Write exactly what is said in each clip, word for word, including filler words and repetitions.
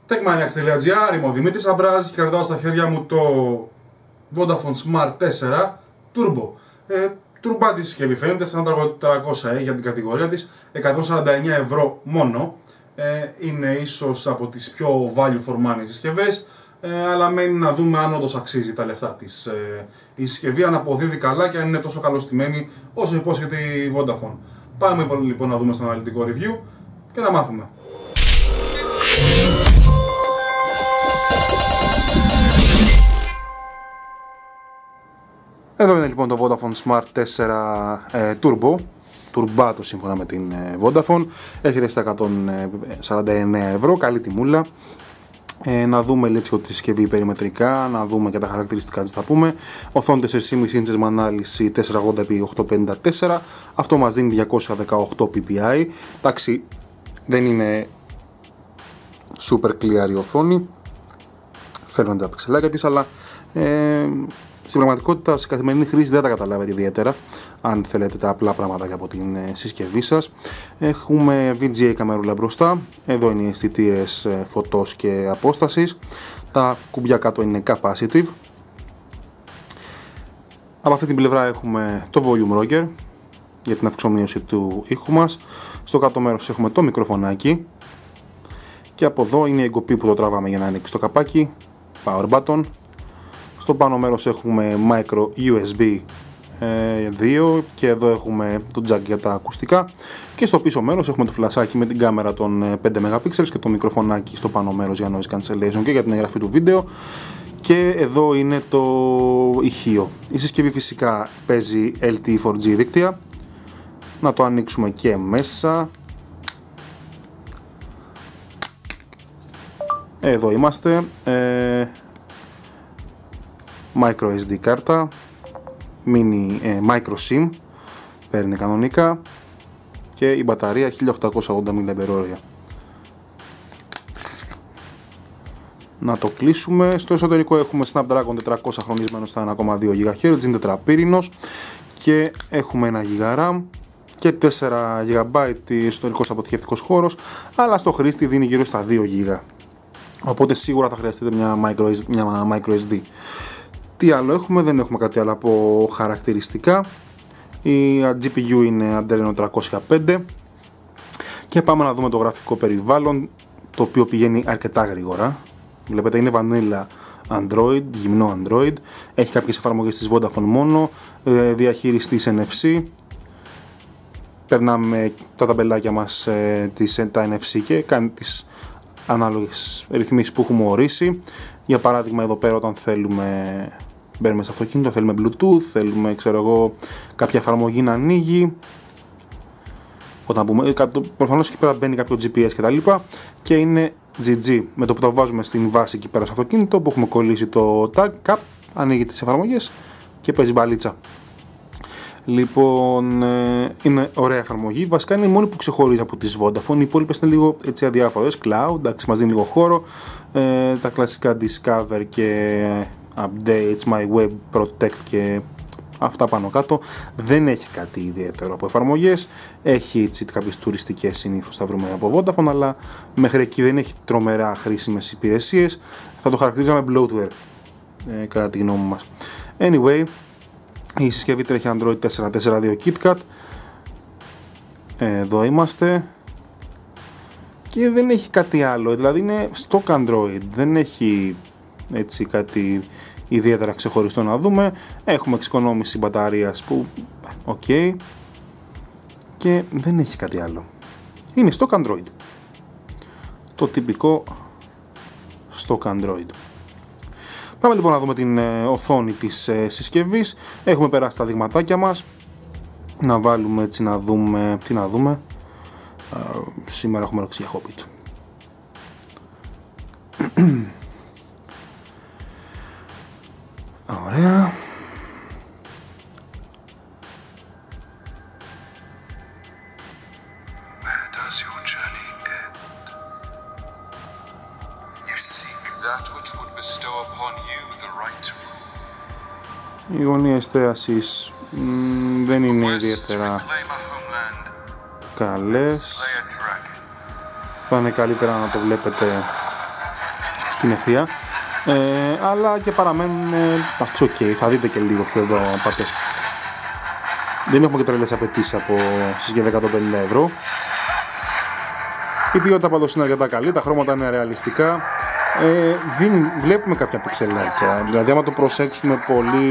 Techmaniacs τελεία τζι άρ, είμαι ο Δημήτρης Αμπράζης και κρατάω στα χέρια μου το Vodafone Smart τέσσερα Turbo. Ε, τουρμπάτη συσκευή φαίνεται, σαν τετρακόσια έχει για την κατηγορία της, εκατόν σαράντα εννέα ευρώ μόνο. Ε, είναι ίσως από τις πιο value for money συσκευές, ε, αλλά μένει να δούμε αν όντως αξίζει τα λεφτά της. Ε, η συσκευή αν αποδίδει καλά και αν είναι τόσο καλωστημένη όσο υπόσχεται η Vodafone. Πάμε λοιπόν να δούμε στο αναλυτικό review και να μάθουμε. Εδώ είναι λοιπόν το Vodafone Smart τέσσερα ε, Turbo, τουρμπάτο σύμφωνα με την ε, Vodafone. Έρχεται στα εκατόν σαράντα εννέα ευρώ, καλή τιμούλα. Ε, να δούμε λίγο τη συσκευή περιμετρικά, να δούμε και τα χαρακτηριστικά της θα πούμε. Οθόνη τέσσερα κόμμα πέντε ίντσες με ανάλυση τετρακόσια ογδόντα επί οκτακόσια πενήντα τέσσερα. Αυτό μας δίνει διακόσια δεκαοκτώ πι πι άι. Εντάξει, δεν είναι super clear η οθόνη. Φαίνονται τα πιξελάκια της, αλλά ε, στην πραγματικότητα σε καθημερινή χρήση δεν τα καταλάβετε ιδιαίτερα αν θέλετε τα απλά πράγματα από την συσκευή σας. Έχουμε βι τζι έι καμερούλα μπροστά, εδώ είναι οι αισθητήρες φωτός και απόστασης, τα κουμπιά κάτω είναι capacitive. Από αυτή την πλευρά έχουμε το volume rocker για την αυξομοίωση του ήχου μας, στο κάτω μέρος έχουμε το μικροφωνάκι και από εδώ είναι η εγκοπή που το τραβάμε για να ανοίξει το καπάκι, power button. Στο πάνω μέρος έχουμε micro γιου ες μπι δύο και εδώ έχουμε το jack για τα ακουστικά και στο πίσω μέρος έχουμε το φλασάκι με την κάμερα των πέντε μεγαπίξελ και το μικροφωνάκι στο πάνω μέρος για noise cancellation και για την εγγραφή του βίντεο. Και εδώ είναι το ηχείο. Η συσκευή φυσικά παίζει ελ τι ι φορ τζι δίκτυα. Να το ανοίξουμε και μέσα. Εδώ είμαστε. Ε, micro ες ντι κάρτα, mini, ε, micro sim, παίρνει κανονικά και η μπαταρία χίλια οκτακόσια ογδόντα μιλιαμπερ-ώρια. Να το κλείσουμε. Στο εσωτερικό έχουμε Snapdragon τετρακόσια χρονισμένο στα ένα κόμμα δύο γιγαχέρτζ, είναι τετραπύρινος και έχουμε ένα γίγα RAM και τέσσερα τζι μπι εσωτερικός αποθηκευτικός χώρος, αλλά στο χρήστη δίνει γύρω στα δύο γίγα. Οπότε σίγουρα θα χρειαστείτε μια micro, μια micro ες ντι. Τι άλλο έχουμε, δεν έχουμε κάτι άλλο από χαρακτηριστικά. Η τζι πι γιου είναι Adreno τριακόσια πέντε και πάμε να δούμε το γραφικό περιβάλλον, το οποίο πηγαίνει αρκετά γρήγορα. Βλέπετε είναι vanilla Android, γυμνό Android, έχει κάποιες εφαρμογές της Vodafone μόνο, διαχειριστής εν εφ σι, περνάμε τα ταμπελάκια μας τα εν εφ σι και κάνει τις ανάλογες ρυθμίσεις που έχουμε ορίσει. Για παράδειγμα εδώ πέρα όταν θέλουμε μπαίνουμε στο αυτοκίνητο, θέλουμε Bluetooth, θέλουμε ξέρω εγώ κάποια εφαρμογή να ανοίγει, όταν πούμε, προφανώς εκεί πέρα μπαίνει κάποιο τζι πι ες και τα λοιπά και είναι τζι τζι. Με το που το βάζουμε στην βάση εκεί πέρα στο αυτοκίνητο που έχουμε κολλήσει το tag, καπ, ανοίγει τις εφαρμογές και παίζει μπαλίτσα. Λοιπόν, είναι ωραία εφαρμογή. Βασικά είναι η μόνη που ξεχωρίζει από τις Vodafone. Οι υπόλοιπες είναι λίγο έτσι αδιάφορες. Cloud, εντάξει, μας δίνει λίγο χώρο. Ε, τα κλασικά Discover και Updates, My Web Protect και αυτά πάνω κάτω. Δεν έχει κάτι ιδιαίτερο από εφαρμογές. Έχει έτσι κάποιες τουριστικές συνήθως θα βρούμε από Vodafone, αλλά μέχρι εκεί δεν έχει τρομερά χρήσιμες υπηρεσίες. Θα το χαρακτηρίζαμε bloatware, ε, κατά τη γνώμη μας. Anyway, η συσκευή τρέχει Android τέσσερα τέσσερα δύο KitKat. Εδώ είμαστε. Και δεν έχει κάτι άλλο, δηλαδή είναι stock Android, δεν έχει έτσι κάτι ιδιαίτερα ξεχωριστό να δούμε. Έχουμε εξοικονόμηση μπαταρίας που οκ okay. Και δεν έχει κάτι άλλο. Είναι stock Android. Το τυπικό stock Android. Πάμε λοιπόν να δούμε την ε, οθόνη της ε, συσκευής. Έχουμε περάσει τα δειγματάκια μας. Να βάλουμε έτσι να δούμε. Τι να δούμε. Uh, σήμερα έχουμε ροξία Hobbit. Ωραία. Where does your journey end? You seek that which would bestow upon you the right to rule. Οι γωνίες εστίασης μ, δεν είναι ιδιαίτερα καλές. Θα είναι καλύτερα να το βλέπετε στην ευθεία. Ε, αλλά και παραμένουν εντάξει, οκ, okay, θα δείτε και λίγο πιο εδώ πάτε. Δεν έχουμε και τρελές απαιτήσεις από συσκευή εκατόν πενήντα ευρώ. Η ποιότητα πάντως είναι αρκετά καλή, τα χρώματα είναι ρεαλιστικά. Ε, δίνει, βλέπουμε κάποια πιξελάκια, δηλαδή άμα το προσέξουμε πολύ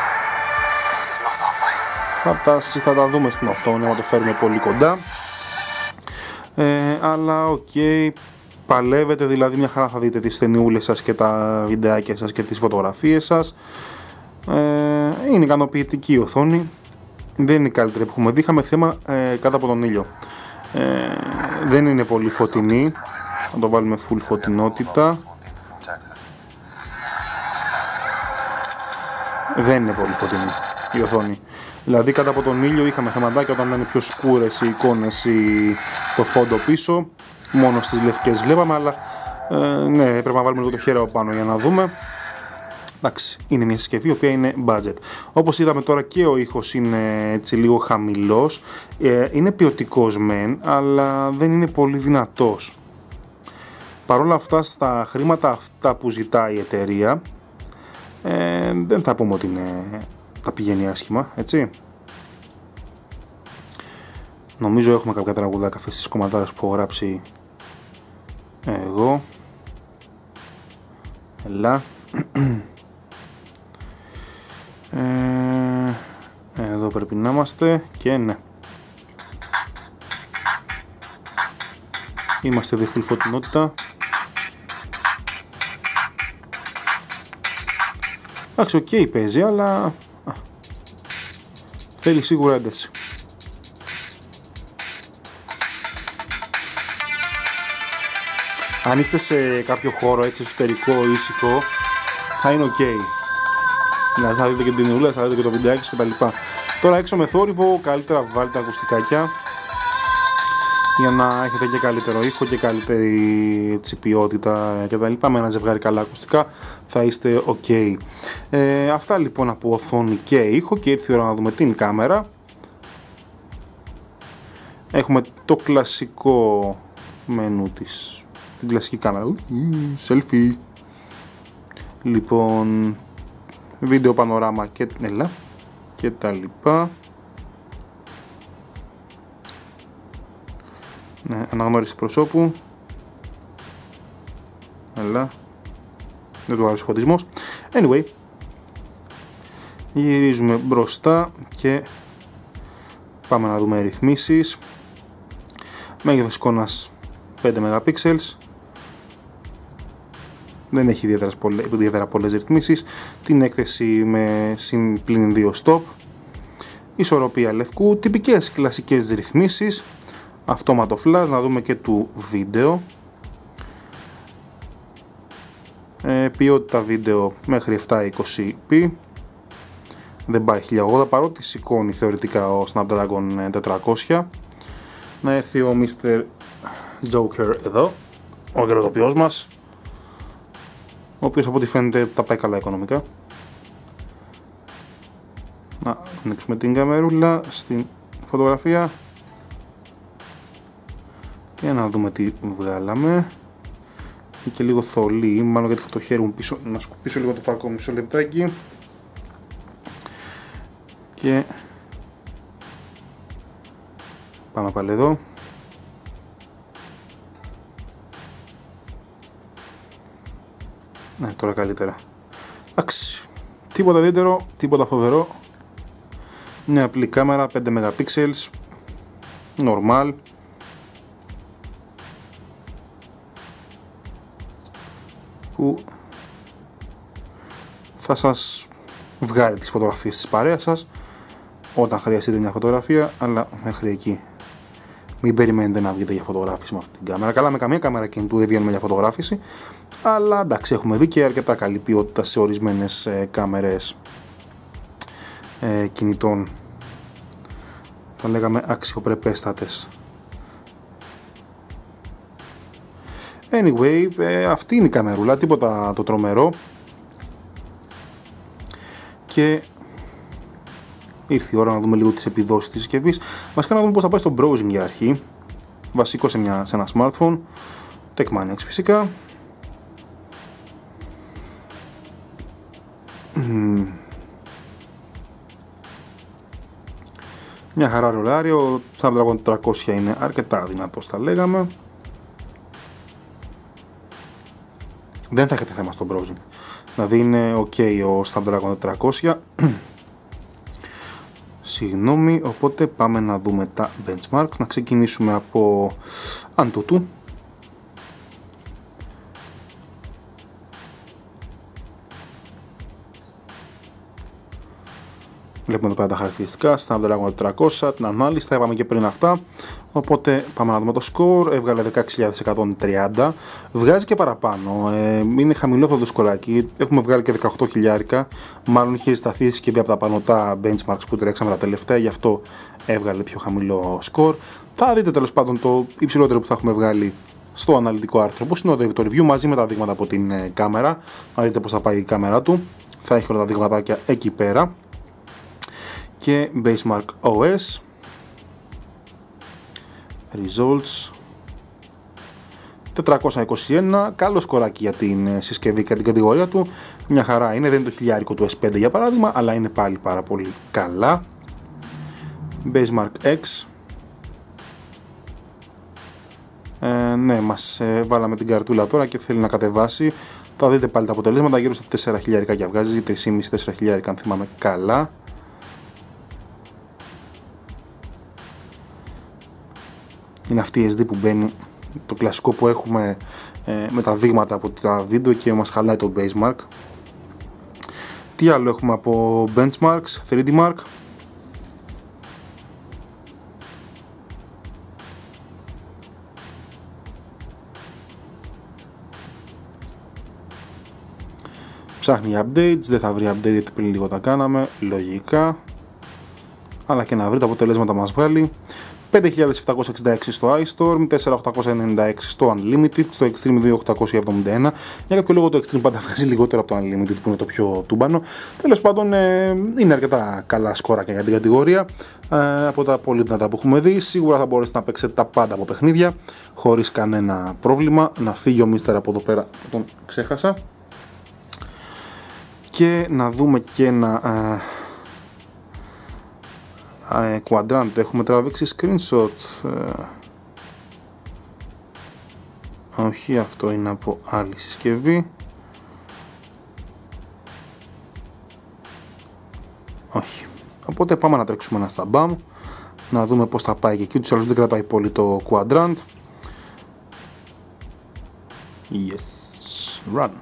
θα τα, θα τα δούμε στην οθόνη, άμα το φέρουμε πολύ κοντά. Ε, αλλά οκ, okay, παλεύετε, δηλαδή μια χαρά θα δείτε τις ταινιούλες σας και τα βιντεάκια σας και τις φωτογραφίες σας. Ε, είναι ικανοποιητική η οθόνη, δεν είναι η καλύτερη που έχουμε δει, είχαμε θέμα ε, κάτω από τον ήλιο. Ε, δεν είναι πολύ φωτεινή, θα το βάλουμε full φωτεινότητα. Δεν είναι πολύ φωτεινή η οθόνη. Δηλαδή κάτω από τον ήλιο είχαμε θεματάκια όταν ήταν πιο σκούρες οι εικόνες ή το φόντο πίσω. Μόνο στις λευκές βλέπαμε, αλλά ε, ναι, πρέπει να βάλουμε λίγο το χέρι από πάνω για να δούμε. Εντάξει, είναι μια συσκευή η οποία είναι budget. Όπως είδαμε τώρα και ο ήχος είναι έτσι λίγο χαμηλός. Ε, είναι ποιοτικός μεν, αλλά δεν είναι πολύ δυνατός. Παρ' όλα αυτά, στα χρήματα αυτά που ζητάει η εταιρεία, ε, δεν θα πούμε ότι είναι, τα πηγαίνει άσχημα, έτσι. Νομίζω έχουμε κάποια τραγουδάκια αυτές τις κομματάρες που έχω γράψει εγώ. Ελά. Ε, εδώ πρέπει να είμαστε και ναι. Είμαστε δε στη φωτεινότητα. Εντάξει, οκ, okay, παίζει, αλλά α, θέλει σίγουρα ένταση. Αν είστε σε κάποιο χώρο έτσι εσωτερικό, ήσυχο, θα είναι ok. Δηλαδή θα δείτε και την ουλά, θα δείτε και το βιντεάκι και τα λοιπά. Τώρα έξω με θόρυβο, καλύτερα βάλτε ακουστικάκια για να έχετε και καλύτερο ήχο και καλύτερη έτσι, ποιότητα και τα λοιπά. Με ένα ζευγάρι καλά ακουστικά θα είστε ok. Ε, αυτά λοιπόν από οθόνη και ήχο, και ήρθε η ώρα να δούμε την κάμερα. Έχουμε το κλασικό μενού της, την κλασική κάμερα, mm, selfie. Λοιπόν, βίντεο πανοράμα και, έλα, και τα λοιπά. Ναι, αναγνώριση προσώπου. Έλα, δεν του άρεσε ο φωτισμός. Anyway, γυρίζουμε μπροστά και πάμε να δούμε ρυθμίσεις. Μέγεθος εικόνας πέντε μεγαπίξελς. Δεν έχει ιδιαίτερα πολλές, ιδιαίτερα πολλές ρυθμίσεις. Την έκθεση με συν πλην δύο stop. Ισορροπία λευκού. Τυπικές κλασικές ρυθμίσεις. Αυτόματο flash. Να δούμε και του βίντεο. Ε, ποιότητα βίντεο μέχρι επτακόσια είκοσι πι. Δεν πάει χίλια ογδόντα, παρότι σηκώνει θεωρητικά ο Snapdragon τετρακόσια. Να έρθει ο μίστερ Joker εδώ, ο γεροδοποιός μας, ο οποίος από ό,τι φαίνεται τα πάει καλά οικονομικά. Να ανοίξουμε την καμερούλα στην φωτογραφία και να δούμε τι βγάλαμε. Είναι και λίγο θολή, μάλλον γιατί έχω το χέρι μου πίσω. Να σκουπίσω λίγο το φακό μου μισό λεπτάκι. Και πάμε πάλι εδώ. Ναι, τώρα καλύτερα. Εντάξει, τίποτα ιδιαίτερο, τίποτα φοβερό. Μια απλή κάμερα πέντε μεγαπίξελς, normal. Που θα σας βγάλει τις φωτογραφίες της παρέας σας όταν χρειαστείτε μια φωτογραφία, αλλά μέχρι εκεί μην περιμένετε να βγείτε για φωτογράφηση με αυτή την κάμερα. Καλά, με καμία κάμερα κινητού δεν βγαίνουμε για φωτογράφηση, αλλά εντάξει, έχουμε δει και αρκετά καλή ποιότητα σε ορισμένες ε, κάμερες ε, κινητών, θα λέγαμε αξιοπρεπέστατες. Anyway, ε, αυτή είναι η καμερούλα, τίποτα το τρομερό. Και ήρθε η ώρα να δούμε λίγο τις επιδόσεις της συσκευής. Βασικά να δούμε πώς θα πάει στο browsing για αρχή. Βασικό σε, μια, σε ένα smartphone. TechManiacs φυσικά. Μια χαρά ρολάρι, ο Snapdragon τριακόσια είναι αρκετά δυνατός, θα λέγαμε. Δεν θα έχετε θέμα στο browsing, δηλαδή είναι ok ο Snapdragon τριακόσια. Συγγνώμη, οπότε πάμε να δούμε τα benchmarks. Να ξεκινήσουμε από Antutu. Βλέπουμε εδώ πέρα τα χαρακτηριστικά, Snapdragon τετρακόσια, την ανάλυση, τα είπαμε και πριν αυτά. Οπότε πάμε να δούμε το score. Έβγαλε δεκαέξι χιλιάδες εκατόν τριάντα. Βγάζει και παραπάνω. Ε, είναι χαμηλό αυτό το σκοράκι. Έχουμε βγάλει και δεκαοκτώ χιλιάρικα. Μάλλον είχε σταθεί η συσκευή από τα πανωτά benchmarks που τρέξαμε τα τελευταία. Γι' αυτό έβγαλε πιο χαμηλό score. Θα δείτε τέλος πάντων το υψηλότερο που θα έχουμε βγάλει στο αναλυτικό άρθρο, όπως είναι το review μαζί με τα δείγματα από την ε, κάμερα. Να δείτε πώς θα πάει η κάμερα του. Θα έχει όλα τα δείγματάκια εκεί πέρα. Και Basemark ο ες Results τετρακόσια είκοσι ένα, καλό σκοράκι για την συσκευή και την κατηγορία του. Μια χαρά είναι, δεν είναι το χιλιάρικο του ες φάιβ για παράδειγμα, αλλά είναι πάλι πάρα πολύ καλά. Basemark X, ε, ναι, μας ε, βάλαμε την καρτούλα τώρα και θέλει να κατεβάσει. Θα δείτε πάλι τα αποτελέσματα, γύρω στα τέσσερα χιλιάρικα για βγάζει, τρία κόμμα πέντε με τέσσερα χιλιάρικα αν θυμάμαι καλά. Είναι αυτή η ες ντι που μπαίνει, το κλασικό που έχουμε ε, με τα δείγματα από τα βίντεο και μας χαλάει το Basemark. Τι άλλο έχουμε από benchmarks, θρι ντι Mark. Ψάχνει updates, δεν θα βρει update γιατί πριν λίγο τα κάναμε, λογικά. Αλλά και να βρει τα αποτελέσματα μας βγάλει. πέντε χιλιάδες επτακόσια εξήντα έξι στο iStorm, τέσσερα χιλιάδες οχτακόσια ενενήντα έξι στο Unlimited, στο Extreme δύο χιλιάδες οκτακόσια εβδομήντα ένα. Για κάποιο λόγο το Extreme πάντα βγάζει λιγότερο από το Unlimited που είναι το πιο τούμπανο. Τέλος πάντων ε, είναι αρκετά καλά σκόρακια για την κατηγορία. Ε, από τα πολύ δυνατά που έχουμε δει, σίγουρα θα μπορέσετε να παίξετε τα πάντα από παιχνίδια χωρίς κανένα πρόβλημα. Να φύγει ο Μίστερ από εδώ πέρα, τον ξέχασα. Και να δούμε και ένα... Ε, Quadrant, έχουμε τραβήξει screenshot. ε, όχι, αυτό είναι από άλλη συσκευή. Όχι, οπότε πάμε να τρέξουμε ένα στα μπαμ να δούμε πως θα πάει και εκεί. Τους άλλους δεν κρατάει πολύ το Quadrant. Yes, run.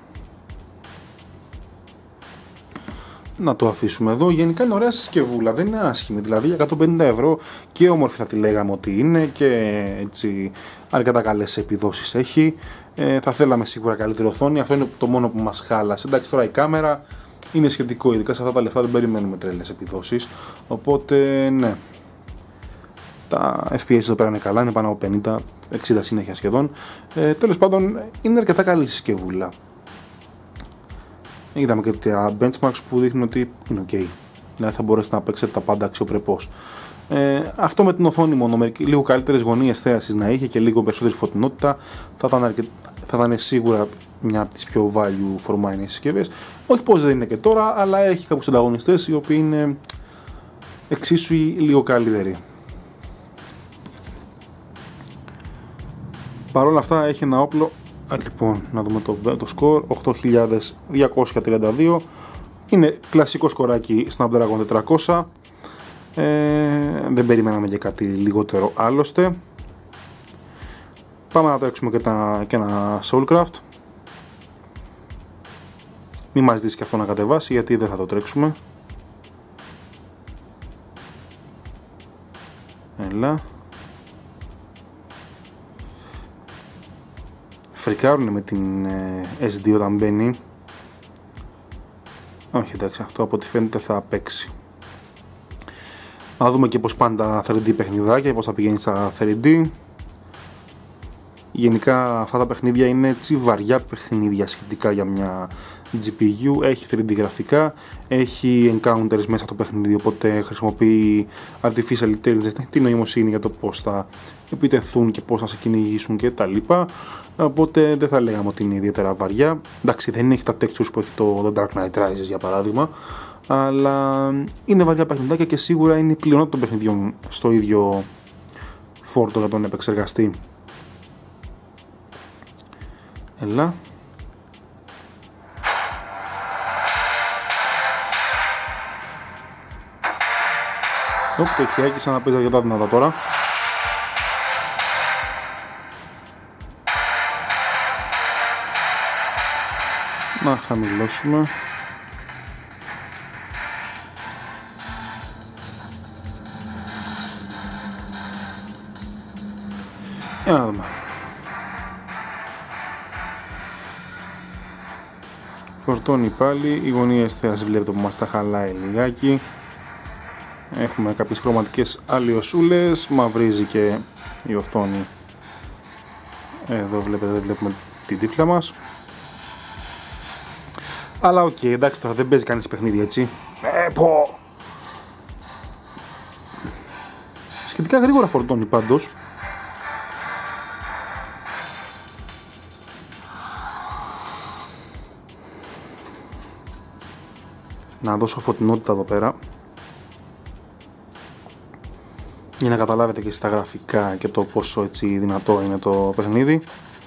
Να το αφήσουμε εδώ. Γενικά είναι ωραία συσκευούλα, δεν είναι άσχημη. Δηλαδή για εκατόν πενήντα ευρώ και όμορφη θα τη λέγαμε ότι είναι και έτσι αρκετά καλές επιδόσεις έχει. Ε, θα θέλαμε σίγουρα καλύτερη οθόνη. Αυτό είναι το μόνο που μας χάλασε. Εντάξει, τώρα η κάμερα είναι σχετικό, ειδικά σε αυτά τα λεφτά δεν περιμένουμε τρέλες επιδόσεις. Οπότε ναι, τα εφ πι ες εδώ πέρα είναι καλά, είναι πάνω από πενήντα εξήντα συνέχεια σχεδόν. Ε, τέλος πάντων είναι αρκετά καλή συσκευούλα. Είδαμε και τα benchmarks που δείχνουν ότι είναι ok. Δηλαδή θα μπορέσετε να παίξετε τα πάντα αξιοπρεπώς. Ε, αυτό με την οθόνη μόνο, με λίγο καλύτερες γωνίες θέασης να είχε και λίγο περισσότερη φωτεινότητα, θα ήταν, αρκε... θα ήταν σίγουρα μια από τις πιο value for money συσκευές. Όχι πως δεν είναι και τώρα, αλλά έχει κάποιους ανταγωνιστές οι οποίοι είναι εξίσου ή λίγο καλύτεροι. Παρ' όλα αυτά έχει ένα όπλο. Λοιπόν, να δούμε το, το score, οκτώ χιλιάδες διακόσια τριάντα δύο, είναι κλασικό σκοράκι Snapdragon τετρακόσια, ε, δεν περιμέναμε και κάτι λιγότερο άλλωστε. Πάμε να τρέξουμε και, τα, και ένα Soulcraft. Μην μας ζητήσει και αυτό να κατεβάσει γιατί δεν θα το τρέξουμε. Έλα. Φρικάρουν με την ε, ες ντι όταν μπαίνει. Όχι, εντάξει, αυτό από ό,τι φαίνεται θα παίξει. Να δούμε και πως πάνε τα θρι ντι παιχνιδάκια, πως θα πηγαίνει στα θρι ντι. Γενικά αυτά τα παιχνίδια είναι έτσι βαριά παιχνίδια σχετικά για μια τζι πι γιου. Έχει θρι ντι γραφικά, έχει encounters μέσα στο παιχνίδι, οπότε χρησιμοποιεί artificial intelligence, την νοημοσύνη για το πως θα επιτεθούν και πως θα σε κυνηγήσουν και τα λοιπά. οπότε δεν θα λέγαμε ότι είναι ιδιαίτερα βαριά. Εντάξει, δεν έχει τα textures που έχει το The Dark Knight Rises για παράδειγμα, αλλά είναι βαριά παιχνιδάκια και σίγουρα είναι η πλειονότητα των παιχνιδιών στο ίδιο φόρτο για τον επεξεργαστή. Έλα. Ωπ, το χιάκι σαν να παίζει αρκετά δυνατά τώρα. Να χαμηλώσουμε. Για να δούμε. Φορτώνει πάλι, η γωνία εστίαση βλέπετε που μας τα χαλάει λιγάκι. Έχουμε κάποιες χρωματικές αλλοιοσούλες, μαυρίζει και η οθόνη. Εδώ βλέπετε, δεν βλέπουμε την τύφλα μας. Αλλά οκ, okay, εντάξει, τώρα δεν παίζει κανείς παιχνίδι έτσι. Ε, πω! Σχετικά γρήγορα φορτώνει πάντως. Να δώσω φωτεινότητα εδώ πέρα για να καταλάβετε και στα γραφικά και το πόσο έτσι δυνατό είναι το παιχνίδι.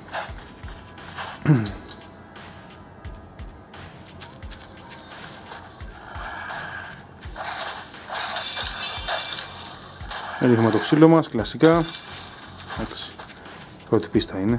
Ρίχνουμε το ξύλο μας, κλασικά. Εντάξει, πρώτη πίστα είναι.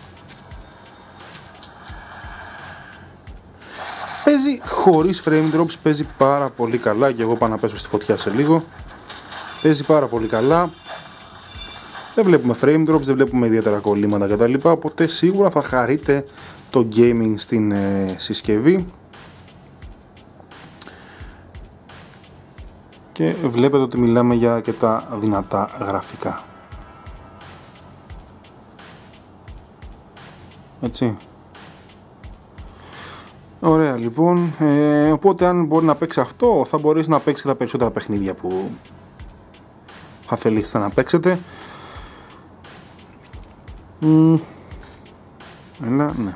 Παίζει χωρίς frame drops, παίζει πάρα πολύ καλά και εγώ πάω να πέσω στη φωτιά σε λίγο. Παίζει πάρα πολύ καλά. Δεν βλέπουμε frame drops, δεν βλέπουμε ιδιαίτερα κολλήματα κτλ. Οπότε σίγουρα θα χαρείτε το gaming στην ε, συσκευή. Και βλέπετε ότι μιλάμε για αρκετά δυνατά γραφικά. Έτσι. Ωραία λοιπόν, ε, οπότε αν μπορεί να παίξει αυτό, θα μπορείς να παίξει και τα περισσότερα παιχνίδια που θα θελήσετε να παίξετε. Mm. Έλα, ναι.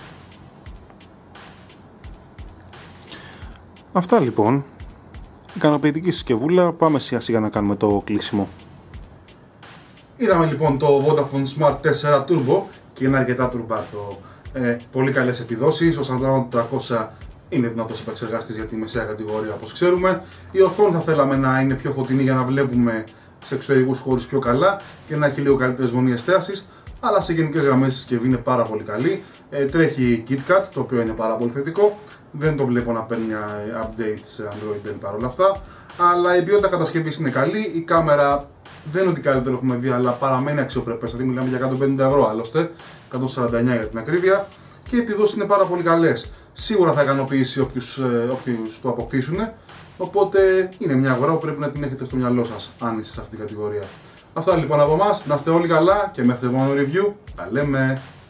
Αυτά λοιπόν. Ικανοποιητική συσκευούλα, πάμε σιγά σιγά να κάνουμε το κλείσιμο. Είδαμε λοιπόν το Vodafone Smart τέσσερα Turbo και είναι αρκετά τουρμπάτο. Ε, πολύ καλές επιδόσεις, ο Snapdragon τετρακόσια είναι δυνατός επεξεργαστής για τη μεσαία κατηγορία όπως ξέρουμε. Η οθόνη θα θέλαμε να είναι πιο φωτεινή για να βλέπουμε σε εξωτερικούς χώρους πιο καλά και να έχει λίγο καλύτερες γωνίες θέασης, αλλά σε γενικές γραμμές η συσκευή είναι πάρα πολύ καλή. Ε, τρέχει KitKat, το οποίο είναι πάρα πολύ θετικό. Δεν το βλέπω να παίρνει updates σε Android παρόλα αυτά, αλλά η ποιότητα κατασκευής είναι καλή. Η κάμερα δεν είναι ότι καλύτερο έχουμε δει, αλλά παραμένει αξιοπρεπές. Δηλαδή μιλάμε για εκατόν πενήντα ευρώ άλλωστε, εκατόν σαράντα εννιά για την ακρίβεια, και οι επιδόσεις είναι πάρα πολύ καλές. Σίγουρα θα ικανοποιήσει όποιους, όποιους το αποκτήσουν, οπότε είναι μια αγορά που πρέπει να την έχετε στο μυαλό σας, αν είστε σε αυτήν την κατηγορία. Αυτά λοιπόν από εμάς, να είστε όλοι καλά και μέχρι το επόμενο review, τα λέμε!